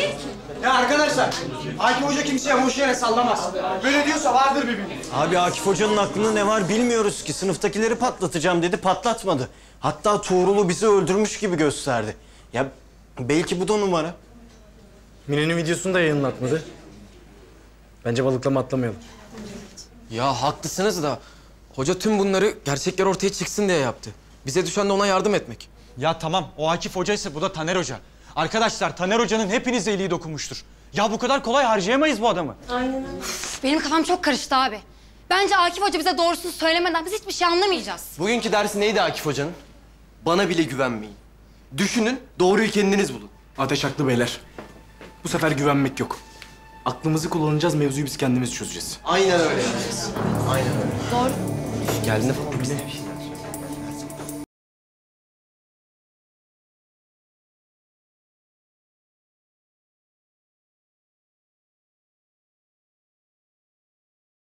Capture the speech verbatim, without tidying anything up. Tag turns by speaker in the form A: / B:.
A: Ya arkadaşlar, Akif Hoca kimseye boş yere sallamaz. Böyle diyorsa vardır bir bildiğin.
B: Abi Akif Hoca'nın aklında ne var bilmiyoruz ki. Sınıftakileri patlatacağım dedi, patlatmadı. Hatta Tuğrul'u bizi öldürmüş gibi gösterdi. Ya belki bu da numara.
C: Mine'nin videosunu da yayınlatmadı. Bence balıklama atlamayalım.
D: Ya haklısınız da hoca tüm bunları gerçekler ortaya çıksın diye yaptı. Bize düşen de ona yardım etmek.
E: Ya tamam, o Akif Hoca ise bu da Taner Hoca. Arkadaşlar, Taner Hoca'nın hepinize iyiliği dokunmuştur. Ya bu kadar kolay harcayamayız bu adamı.
F: Aynen öyle.
G: Benim kafam çok karıştı abi. Bence Akif Hoca bize doğrusunu söylemeden biz hiçbir şey anlamayacağız.
H: Bugünkü dersi neydi Akif Hoca'nın? Bana bile güvenmeyin. Düşünün, doğruyu kendiniz bulun.
C: Ateş haklı beyler. Bu sefer güvenmek yok. Aklımızı kullanacağız, mevzuyu biz kendimiz çözeceğiz.
H: Aynen öyle yapacağız. Aynen öyle.
G: Doğru.
H: Geldiğinde falan.